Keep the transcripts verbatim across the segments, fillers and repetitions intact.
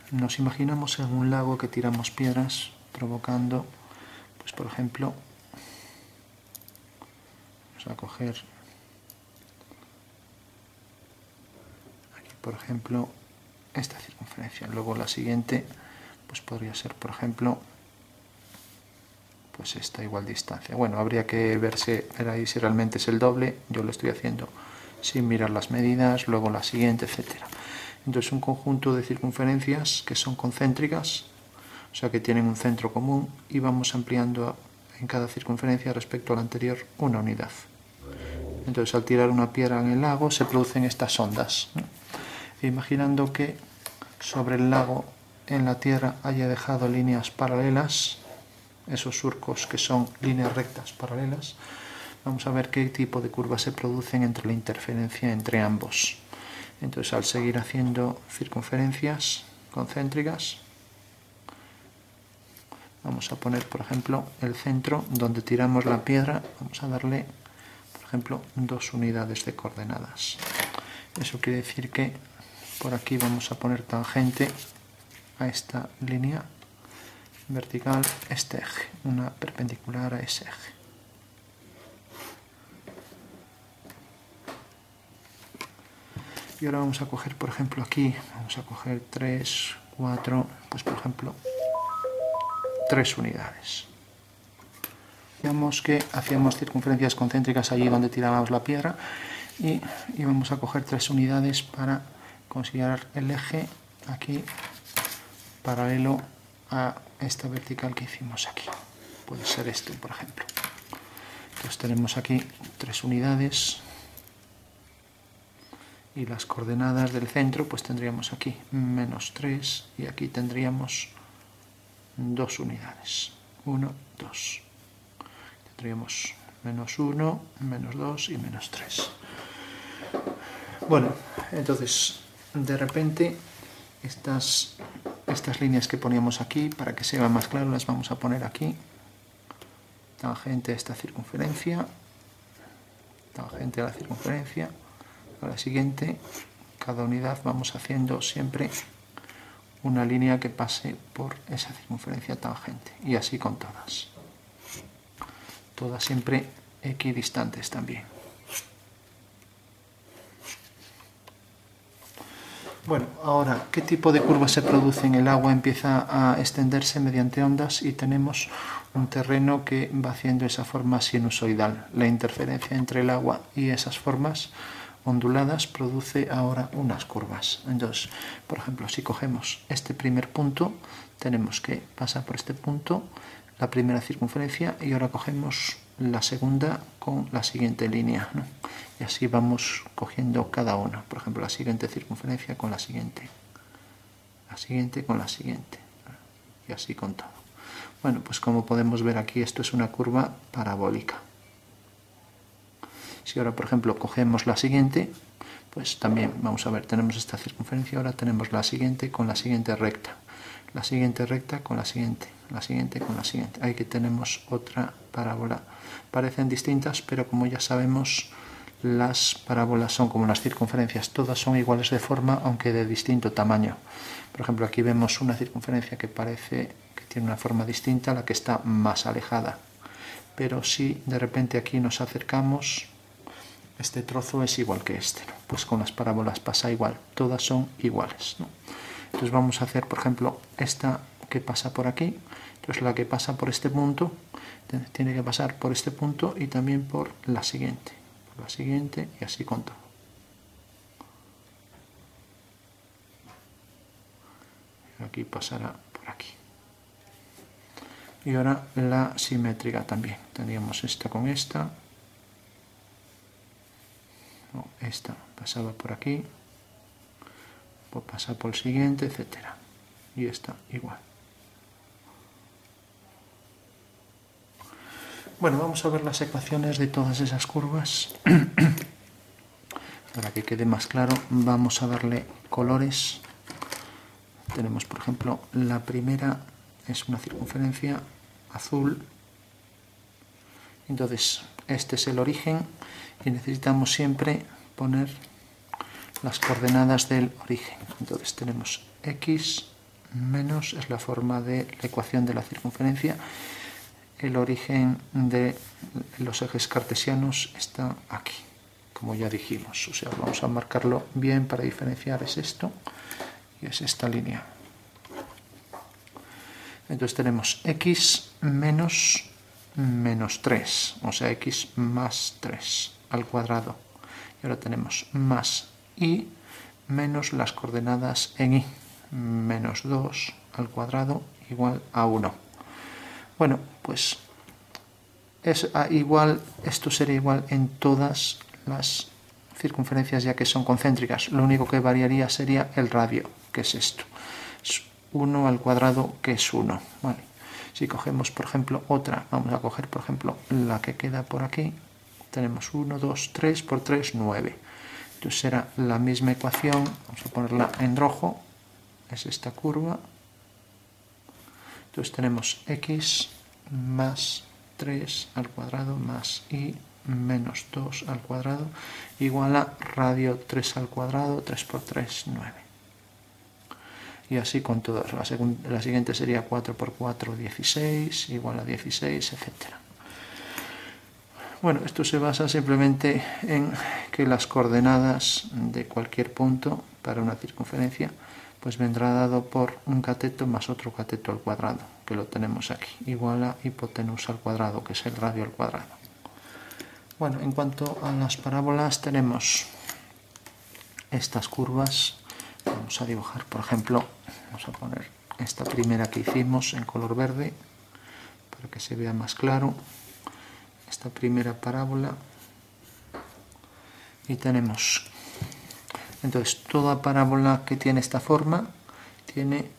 nos imaginamos en un lago que tiramos piedras provocando, pues por ejemplo, vamos a coger aquí, por ejemplo, esta circunferencia. Luego la siguiente, pues podría ser, por ejemplo, pues esta igual distancia. Bueno, habría que verse, ver ahí si realmente es el doble. Yo lo estoy haciendo sin mirar las medidas, luego la siguiente, etcétera. Entonces un conjunto de circunferencias que son concéntricas, o sea que tienen un centro común, y vamos ampliando en cada circunferencia respecto a la anterior una unidad. Entonces al tirar una piedra en el lago se producen estas ondas, ¿no? Imaginando que sobre el lago en la tierra haya dejado líneas paralelas, esos surcos que son líneas rectas paralelas, vamos a ver qué tipo de curvas se producen entre la interferencia entre ambos. Entonces al seguir haciendo circunferencias concéntricas, vamos a poner por ejemplo el centro donde tiramos la piedra, vamos a darle por ejemplo dos unidades de coordenadas. Eso quiere decir que por aquí vamos a poner tangente a esta línea vertical, este eje, una perpendicular a ese eje. Y ahora vamos a coger, por ejemplo, aquí, vamos a coger tres, cuatro, pues por ejemplo, tres unidades. Digamos que hacíamos circunferencias concéntricas allí donde tirábamos la piedra y, y vamos a coger tres unidades para considerar el eje aquí paralelo a esta vertical que hicimos aquí. Puede ser este, por ejemplo. Entonces tenemos aquí tres unidades y las coordenadas del centro pues tendríamos aquí menos tres y aquí tendríamos dos unidades. uno, dos. Tendríamos menos uno, menos dos y menos tres. Bueno, entonces de repente estas, estas líneas que poníamos aquí, para que sea más claro, las vamos a poner aquí. Tangente a esta circunferencia, tangente a la circunferencia. A la siguiente, cada unidad vamos haciendo siempre una línea que pase por esa circunferencia tangente, y así con todas. Todas siempre equidistantes también. Bueno, ahora, ¿qué tipo de curva se produce en el agua? Empieza a extenderse mediante ondas y tenemos un terreno que va haciendo esa forma sinusoidal. La interferencia entre el agua y esas formas onduladas produce ahora unas curvas. Entonces, por ejemplo, si cogemos este primer punto, tenemos que pasar por este punto, la primera circunferencia, y ahora cogemos la segunda con la siguiente línea, ¿no? Y así vamos cogiendo cada una. Por ejemplo, la siguiente circunferencia con la siguiente, la siguiente con la siguiente, y así con todo. Bueno, pues como podemos ver aquí, esto es una curva parabólica. Si ahora, por ejemplo, cogemos la siguiente, pues también, vamos a ver, tenemos esta circunferencia, ahora tenemos la siguiente con la siguiente recta, la siguiente recta con la siguiente, la siguiente con la siguiente. Ahí que tenemos otra parábola. Parecen distintas, pero como ya sabemos, las parábolas son como las circunferencias, todas son iguales de forma, aunque de distinto tamaño. Por ejemplo, aquí vemos una circunferencia que parece que tiene una forma distinta a la que está más alejada. Pero si de repente aquí nos acercamos, este trozo es igual que este, ¿no? Pues con las parábolas pasa igual, todas son iguales, ¿no? Entonces vamos a hacer, por ejemplo, esta que pasa por aquí. Entonces la que pasa por este punto tiene que pasar por este punto y también por la siguiente, por la siguiente, y así con todo. Aquí pasará por aquí. Y ahora la simétrica también. Tendríamos esta con esta. No, esta pasaba por aquí, pues pasa por el siguiente, etcétera. Y esta igual. Bueno, vamos a ver las ecuaciones de todas esas curvas. Para que quede más claro, vamos a darle colores. Tenemos, por ejemplo, la primera es una circunferencia azul. Entonces, este es el origen y necesitamos siempre poner las coordenadas del origen. Entonces tenemos x menos es la forma de la ecuación de la circunferencia. El origen de los ejes cartesianos está aquí, como ya dijimos. O sea, vamos a marcarlo bien para diferenciar. Es esto y es esta línea. Entonces tenemos x menos menos tres, o sea, x más tres al cuadrado. Y ahora tenemos más y menos las coordenadas en y, menos dos al cuadrado igual a uno. Bueno, pues es igual, esto sería igual en todas las circunferencias ya que son concéntricas. Lo único que variaría sería el radio, que es esto. Es uno al cuadrado, que es uno. Vale. Si cogemos, por ejemplo, otra, vamos a coger, por ejemplo, la que queda por aquí. Tenemos uno, dos, tres por tres, nueve. Entonces será la misma ecuación, vamos a ponerla en rojo, es esta curva. Entonces tenemos x más tres al cuadrado más y menos dos al cuadrado igual a radio tres al cuadrado, tres por tres, nueve. Y así con todas. La, la siguiente sería cuatro por cuatro, dieciséis, igual a dieciséis, etcétera. Bueno, esto se basa simplemente en que las coordenadas de cualquier punto para una circunferencia pues vendrá dado por un cateto más otro cateto al cuadrado, que lo tenemos aquí, igual a hipotenusa al cuadrado, que es el radio al cuadrado. Bueno, en cuanto a las parábolas tenemos estas curvas. Vamos a dibujar, por ejemplo, vamos a poner esta primera que hicimos en color verde para que se vea más claro. Esta primera parábola y tenemos entonces toda parábola que tiene esta forma tiene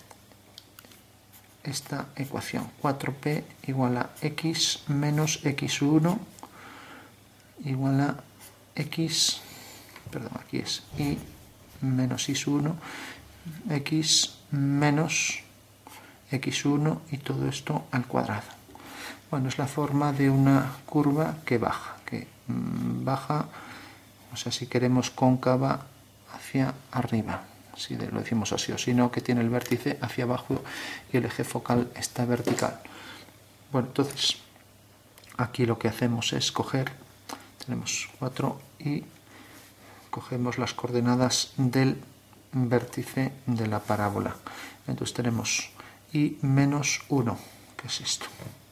esta ecuación: cuatro p igual a x menos x uno igual a x, perdón, aquí es y menos y uno, x menos x uno y todo esto al cuadrado. Bueno, es la forma de una curva que baja, que mmm, baja, o sea, si queremos cóncava hacia arriba, si lo decimos así, o si no, que tiene el vértice hacia abajo y el eje focal está vertical. Bueno, entonces, aquí lo que hacemos es coger, tenemos cuatro y cogemos las coordenadas del vértice de la parábola. Entonces tenemos y menos uno, que es esto.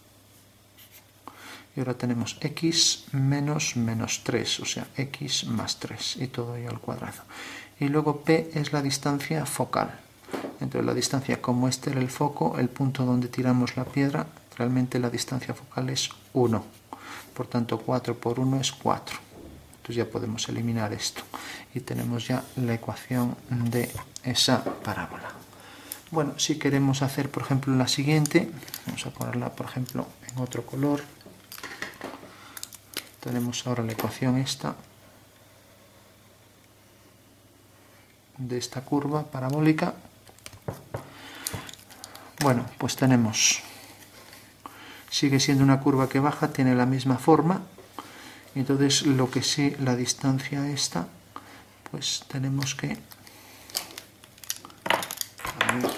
Y ahora tenemos x menos menos tres, o sea, x más tres, y todo ello al cuadrado. Y luego p es la distancia focal. Entonces la distancia, como este era el foco, el punto donde tiramos la piedra, realmente la distancia focal es uno. Por tanto, cuatro por uno es cuatro. Entonces ya podemos eliminar esto. Y tenemos ya la ecuación de esa parábola. Bueno, si queremos hacer, por ejemplo, la siguiente, vamos a ponerla, por ejemplo, en otro color. Tenemos ahora la ecuación esta de esta curva parabólica. Bueno, pues tenemos, sigue siendo una curva que baja, tiene la misma forma. Entonces lo que sí, la distancia esta, pues tenemos que, a ver,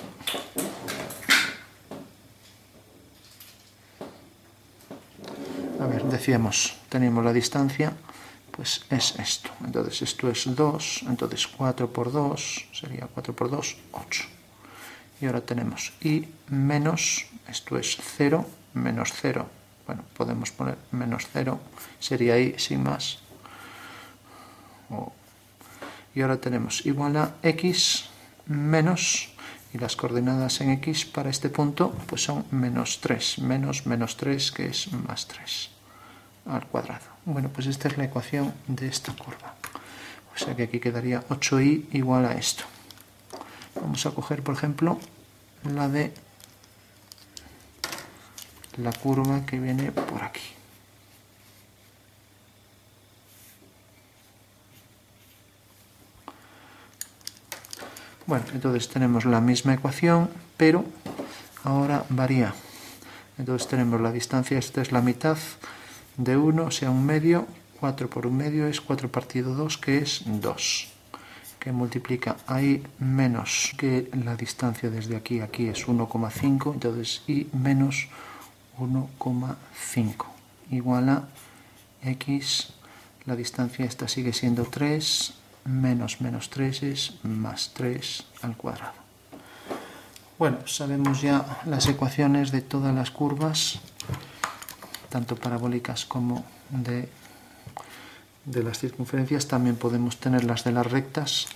a ver, decíamos, tenemos la distancia, pues es esto. Entonces esto es dos, entonces cuatro por dos, sería cuatro por dos, ocho. Y ahora tenemos y menos, esto es cero, menos cero. Bueno, podemos poner menos cero, sería y sin más. Oh. Y ahora tenemos igual a x menos, y las coordenadas en x para este punto pues son menos tres, menos menos tres, que es más tres al cuadrado. Bueno, pues esta es la ecuación de esta curva. O sea que aquí quedaría ocho i igual a esto. Vamos a coger, por ejemplo, la de la curva que viene por aquí. Bueno, entonces tenemos la misma ecuación, pero ahora varía. Entonces tenemos la distancia, esta es la mitad de uno, o sea, un medio. cuatro por un medio es cuatro partido dos, que es dos, que multiplica a y menos que la distancia desde aquí a aquí es uno coma cinco, entonces y menos uno coma cinco igual a x, la distancia esta sigue siendo tres, menos menos tres es más tres al cuadrado. Bueno, sabemos ya las ecuaciones de todas las curvas, tanto parabólicas como de, de las circunferencias. También podemos tener las de las rectas.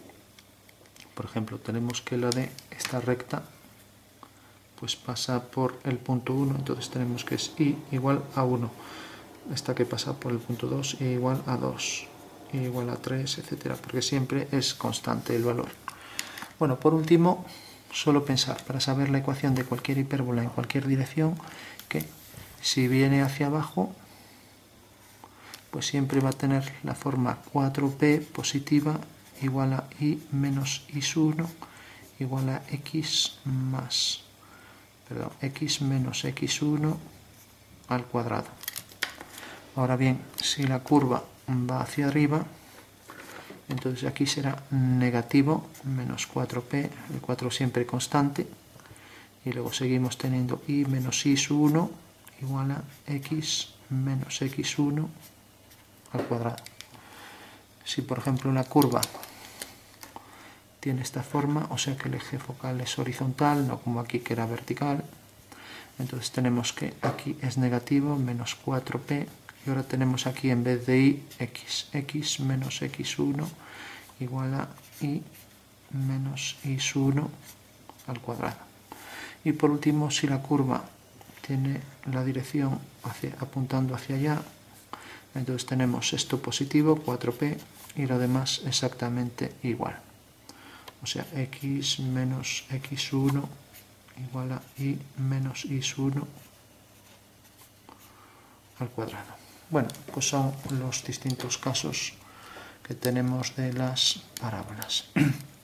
Por ejemplo, tenemos que la de esta recta pues pasa por el punto uno, entonces tenemos que es y igual a uno. Esta que pasa por el punto dos y igual a dos, y igual a tres, etcétera, porque siempre es constante el valor. Bueno, por último, solo pensar para saber la ecuación de cualquier hipérbola en cualquier dirección, que si viene hacia abajo, pues siempre va a tener la forma cuatro p positiva igual a y menos y uno igual a x más, perdón, x menos x uno al cuadrado. Ahora bien, si la curva va hacia arriba, entonces aquí será negativo menos cuatro p, el cuatro siempre constante, y luego seguimos teniendo y menos y uno igual a x menos x uno al cuadrado. Si por ejemplo la curva tiene esta forma, o sea que el eje focal es horizontal, no como aquí que era vertical, entonces tenemos que aquí es negativo menos cuatro p, y ahora tenemos aquí en vez de y, x, x menos x uno igual a y menos y uno al cuadrado. Y por último, si la curva tiene la dirección hacia, apuntando hacia allá, entonces tenemos esto positivo, cuatro p, y lo demás exactamente igual. O sea, x menos x uno igual a y menos y uno al cuadrado. Bueno, pues son los distintos casos que tenemos de las parábolas.